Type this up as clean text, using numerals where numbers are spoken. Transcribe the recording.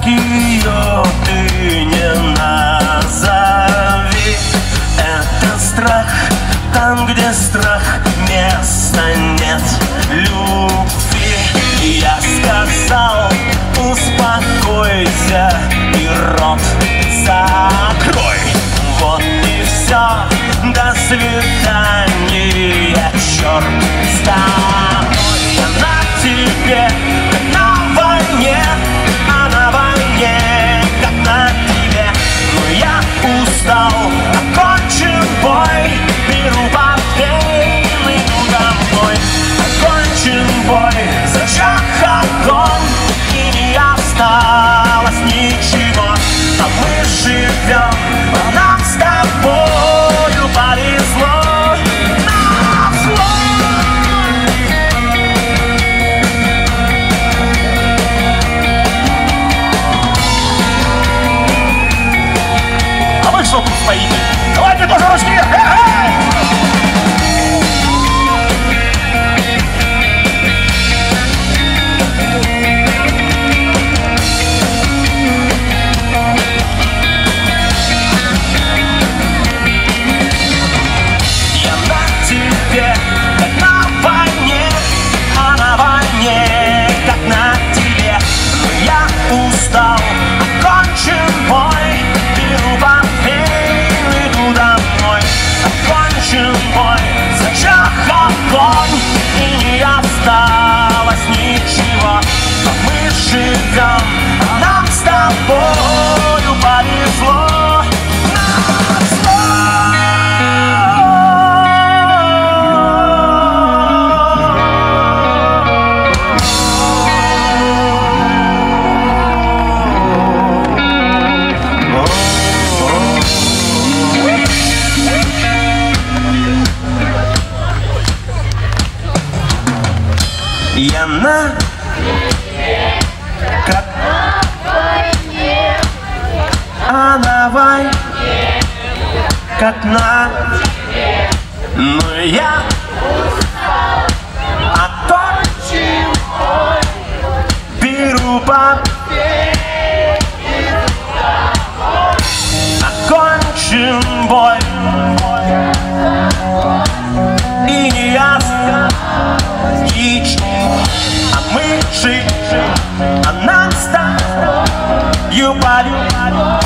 ее ты не назови. Это страх, там, где страх, места нет любви. Я сказал, успокойся и рот закрой. Вот и все, до свидания, черт с тобой. Я на тебе, как на войне, а на войне, как на тебе. Но я устал, окончен бой, беру портфель, иду домой. Окончен бой, зажег огонь, и не осталось ничего. А мы живем, а нам с тобою повезло. А вы что тут стоите? Давайте тоже русские! Как на войне, а на войне, как на тебе. Но я устал, окончен бой, беру портфель, иду домой. Окончен бой, зажег огонь, и не осталось ничего. Но мы живем, а нам с тобою повезло. Я на как а на войне, как на но я окончен бой, беру портфель, окончен бой, и не осталось ничего. А мы живем, а нам с тобою повезло.